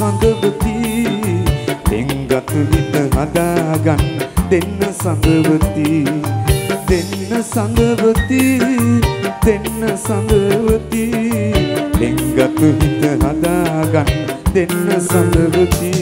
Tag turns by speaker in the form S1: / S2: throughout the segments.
S1: සඳවති දෙංගත් හිත හදාගන්න දෙන්න සඳවති දෙන්න සඳවති දෙන්න සඳවති දෙංගත් හිත හදාගන්න දෙන්න සඳවති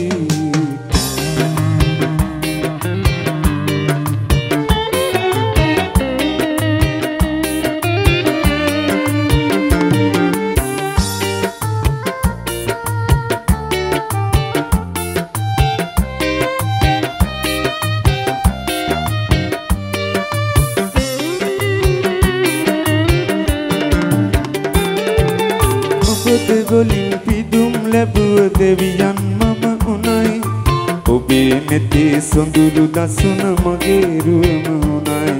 S1: වලින් පිදුම් ලැබුව දෙවියන් මම උනයි ඔබේ නෙතේ සොඳුරු දසුන මගේ රුවම උනයි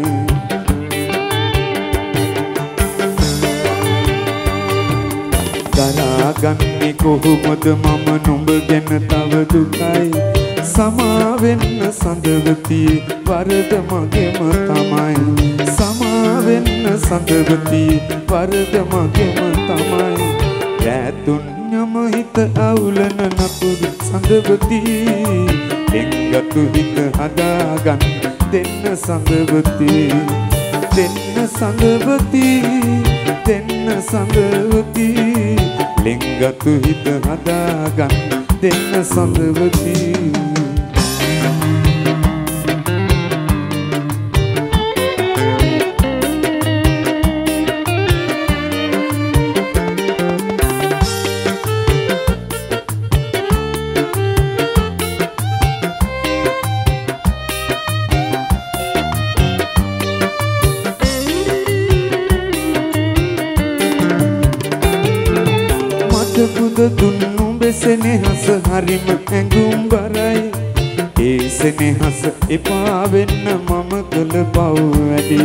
S1: දරාගන්නේ කොහොමද මම නුඹ ගැන තව දුකයි සමාවෙන්න සඳවති වරද මගේම තමයි සමාවෙන්න සඳවති වරද මගේම තමයි රැතුන් යම හිත අවුලන නපුරු සඳවති දෙංගතු හිත හදාගන්න දෙන්න සඳවති දෙන්න සඳවති දෙන්න සඳවති දෙංගතු හිත හදාගන්න දෙන්න සඳවති දුන්නු බෙසෙනෙහස හරිම ඇඟුම් බරයි ඒ සෙනෙහස එපා වෙන්න මම කළ පව් වැඩි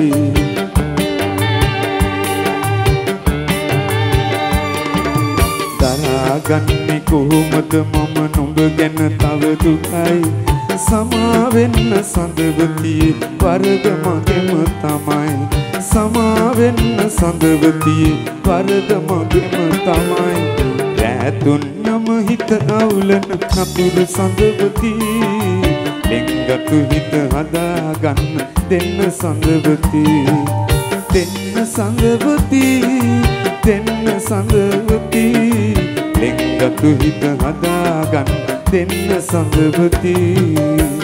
S1: දරාගන්නේ කොහොමද මම නුඹ ගැන තව දුකයි සමාවෙන්න සඳවති වරද මගේම තමයි සමාවෙන්න සඳවති වරද මගේම තමයි රැතුන් යම හිත අවුලන නපුරු සඳවති දෙංගතු හිත හදාගන්න දෙන්න සඳවති දෙන්න සඳවති දෙන්න සඳවති දෙංගතු හිත හදාගන්න දෙන්න සඳවති